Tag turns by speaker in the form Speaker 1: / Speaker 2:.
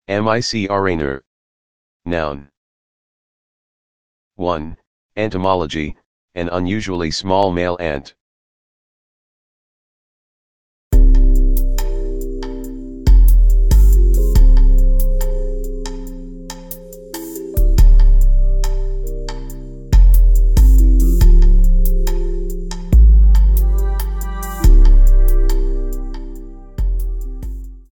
Speaker 1: micraner. Noun. 1. Entomology, an unusually small male ant.